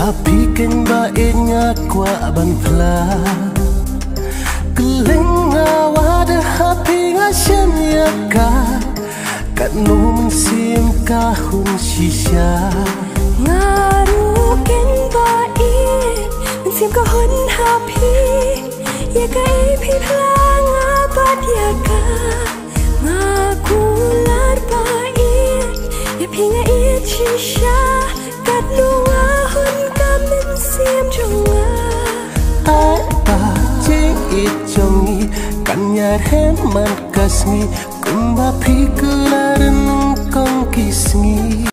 Happy keng ba enya kwa banfla Keleng awada happy ngasem yaka Kat num sim kahun shisha Ngaru keng ba sim kahun happy Yaka ipi plang abat yaka Ngakular ba Yapi nga shisha Kat lunga hun kamin sim chunga Ai ba ching it chongi Kanyar hem man kasmi Kumba pikularan kong kisngi